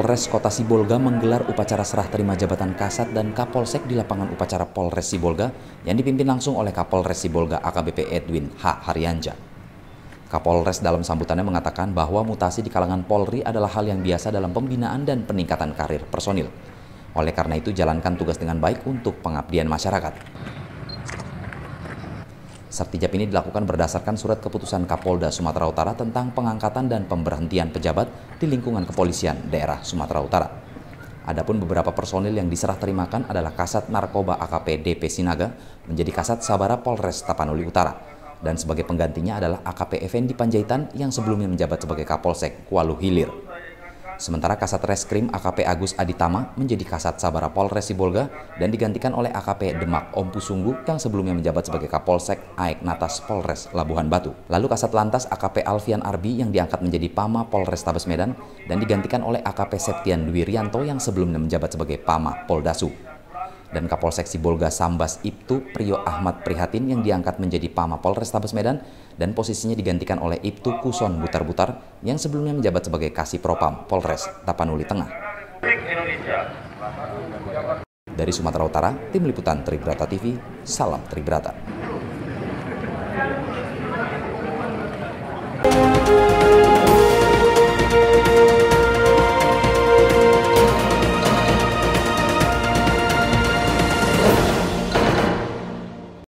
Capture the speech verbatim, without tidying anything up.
Polres Kota Sibolga menggelar upacara serah terima jabatan Kasat dan Kapolsek di lapangan upacara Polres Sibolga yang dipimpin langsung oleh Kapolres Sibolga A K B P Edwin H. Haryanja. Kapolres dalam sambutannya mengatakan bahwa mutasi di kalangan Polri adalah hal yang biasa dalam pembinaan dan peningkatan karir personil. Oleh karena itu, jalankan tugas dengan baik untuk pengabdian masyarakat. Sertijab ini dilakukan berdasarkan surat keputusan Kapolda Sumatera Utara tentang pengangkatan dan pemberhentian pejabat di lingkungan kepolisian daerah Sumatera Utara. Adapun beberapa personil yang diserah terimakan adalah Kasat Narkoba A K P D P Sinaga menjadi Kasat Sabara Polres Tapanuli Utara, dan sebagai penggantinya adalah A K P Effendi Panjaitan yang sebelumnya menjabat sebagai Kapolsek Kuala Hilir. Sementara Kasat Reskrim A K P Agus Aditama menjadi Kasat Sabara Polres Sibolga dan digantikan oleh A K P Demak Om Pusunggu yang sebelumnya menjabat sebagai Kapolsek Aek Natas Polres Labuhan Batu. Lalu Kasat Lantas A K P Alfian Arbi yang diangkat menjadi Pama Polrestabes Medan dan digantikan oleh A K P Septian Dwi Rianto yang sebelumnya menjabat sebagai Pama Poldasu. Dan Kapolsek Sibolga Sambas Ibtu Priyo Ahmad Prihatin yang diangkat menjadi Pama Polrestabes Medan dan posisinya digantikan oleh Ibtu Kuson Butar-Butar yang sebelumnya menjabat sebagai Kasih Propam Polres Tapanuli Tengah. Dari Sumatera Utara, Tim Liputan Tribrata T V, salam Tribrata.